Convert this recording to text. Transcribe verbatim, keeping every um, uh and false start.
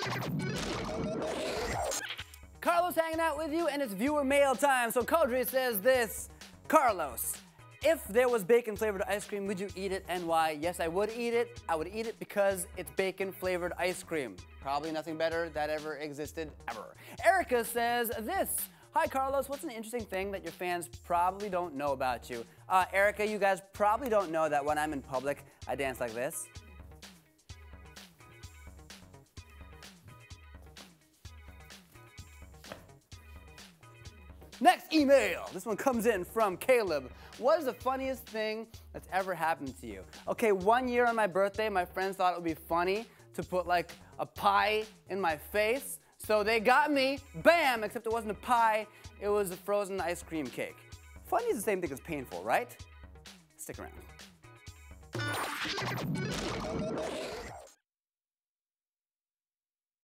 Carlos hanging out with you, and it's viewer mail time. So Codry says this: Carlos, if there was bacon-flavored ice cream, would you eat it, and why? Yes, I would eat it. I would eat it because it's bacon-flavored ice cream. Probably nothing better that ever existed, ever. Erica says this: Hi, Carlos. What's an interesting thing that your fans probably don't know about you? Uh, Erica, you guys probably don't know that when I'm in public, I dance like this. Next email. This one comes in from Caleb. What is the funniest thing that's ever happened to you? Okay, one year on my birthday, my friends thought it would be funny to put like a pie in my face. So they got me, bam, except it wasn't a pie, it was a frozen ice cream cake. Funny is the same thing as painful, right? Stick around.